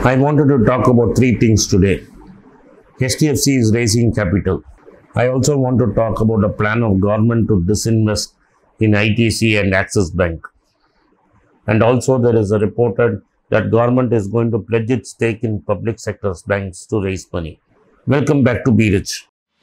I wanted to talk about three things today. HDFC is raising capital. I also want to talk about a plan of government to disinvest in ITC and Axis Bank. And also there is a reported that government is going to pledge its stake in public sector banks to raise money. Welcome back to Be Rich.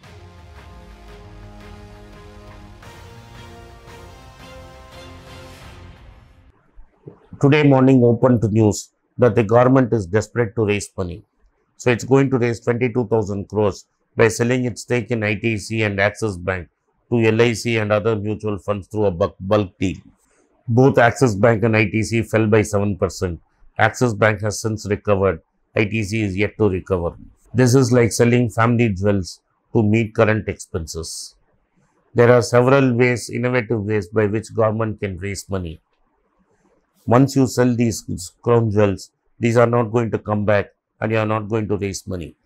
Today morning opened to news that the government is desperate to raise money. So it's going to raise 22,000 crores by selling its stake in ITC and Axis Bank to LIC and other mutual funds through a bulk deal. Both Axis Bank and ITC fell by 7%. Axis Bank has since recovered. ITC is yet to recover. This is like selling family jewels to meet current expenses. There are several ways, innovative ways by which government can raise money. Once you sell these crown jewels, these are not going to come back and you are not going to raise money.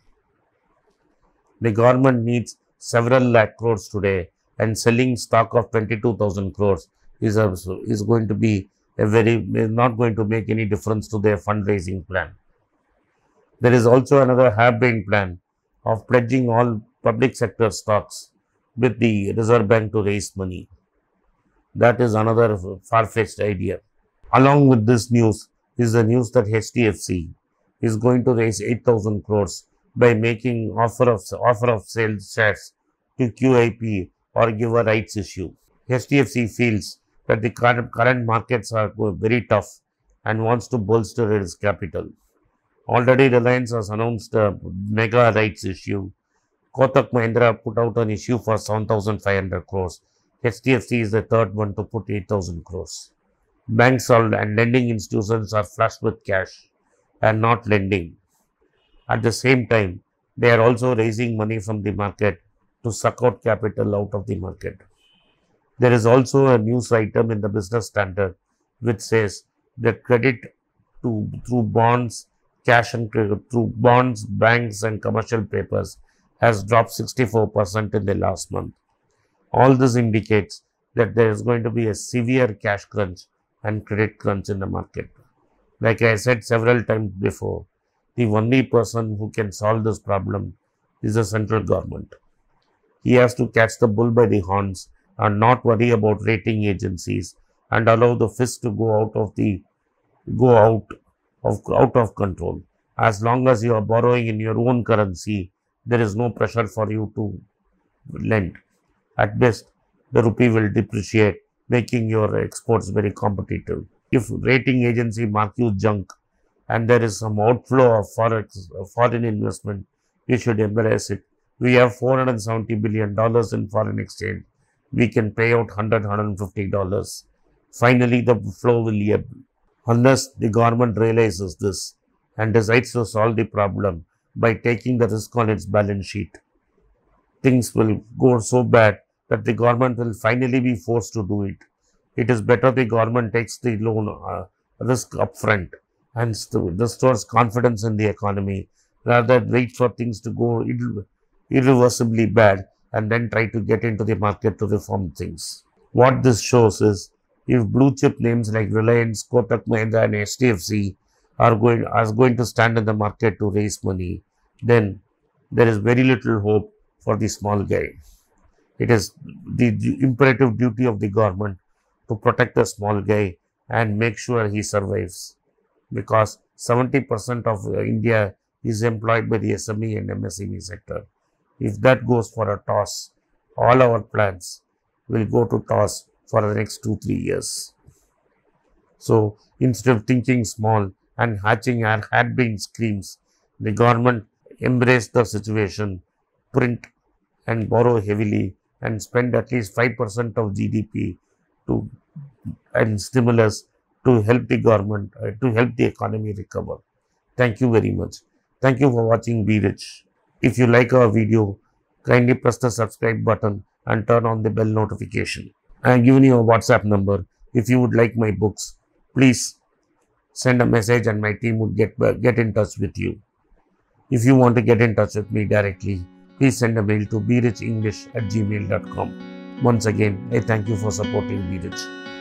The government needs several lakh crores today, and selling stock of 22,000 crores is going to be not going to make any difference to their fundraising plan. There is also another harebrained plan of pledging all public sector stocks with the Reserve Bank to raise money. That is another far-fetched idea. Along with this news is the news that HDFC is going to raise 8,000 crores by making offer of sale shares to QIP or give a rights issue. HDFC feels that the current markets are very tough and wants to bolster its capital. Already Reliance has announced a mega rights issue. Kotak Mahindra put out an issue for 7,500 crores. HDFC is the third one to put 8,000 crores. Banks and lending institutions are flush with cash and not lending. At the same time, they are also raising money from the market to suck out capital out of the market. There is also a news item in the Business Standard which says that credit through bonds, cash and credit through bonds, banks and commercial papers has dropped 64% in the last month. All this indicates that there is going to be a severe cash crunch and credit crunch in the market. Like I said several times before, the only person who can solve this problem is the central government. He has to catch the bull by the horns and not worry about rating agencies and allow the fist to go out of control. As long as you are borrowing in your own currency, there is no pressure for you to lend. At best, the rupee will depreciate, making your exports very competitive. If rating agency mark you junk and there is some outflow of foreign investment, you should embrace it. We have $470 billion in foreign exchange. We can pay out $150. Finally, the flow will ebb. Unless the government realizes this and decides to solve the problem by taking the risk on its balance sheet, things will go so bad that the government will finally be forced to do it. It is better the government takes the loan risk upfront and restores confidence in the economy rather than wait for things to go irreversibly bad and then try to get into the market to reform things. What this shows is if blue chip names like Reliance, Kotak Mahindra and HDFC are going to stand in the market to raise money, then there is very little hope for the small guy. It is the imperative duty of the government to protect the small guy and make sure he survives, because 70% of India is employed by the SME and MSME sector. If that goes for a toss, all our plans will go to toss for the next 2-3 years. So instead of thinking small and hatching our harebrained schemes, the government embraced the situation, print and borrow heavily and spend at least 5% of GDP and stimulus to help the government, to help the economy recover. Thank you very much. Thank you for watching Be Rich. If you like our video, kindly press the subscribe button and turn on the bell notification. I am giving you a WhatsApp number. If you would like my books, please send a message and my team would get in touch with you. If you want to get in touch with me directly, please send a mail to berichenglish@gmail.com. Once again, I thank you for supporting Be Rich.